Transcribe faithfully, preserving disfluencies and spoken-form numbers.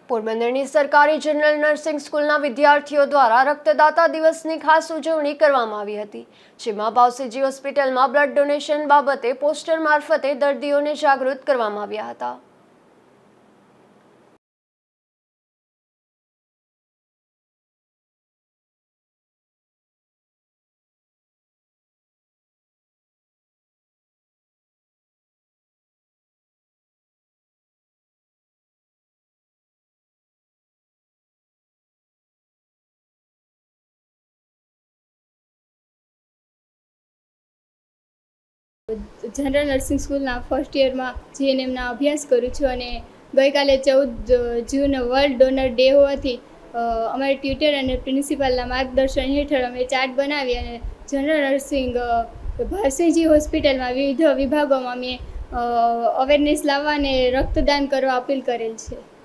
પોરબંદરની સરકારી general nursing સ્કૂલના વિદ્યાર્થીઓ દ્વારા રક્તદાતા દિવસની ખાસ ઉજવણી કરવામાં આવી હતી, જેમાં ભાવસીજી હોસ્પિટલમાં બ્લડ ડોનેશન બાબતે પોસ્ટર મારફતે દર્દીઓને જાગૃત કરવામાં આવ્યા હતા। General nursing school first year में जीएनएम अभ्यास करूँ छूँ और गई काले चौदह जून वर्ल्ड डोनर डे होवाथी अमरा ट्यूटर और प्रिंसिपल मार्गदर्शन हेठळ अमे चार्ट बनावी अने जनरल नर्सिंग भावसीजी होस्पिटल में विविध विभागों में अमे अवेरनेस लाववा ने रक्तदान करवा अपील करेल छे।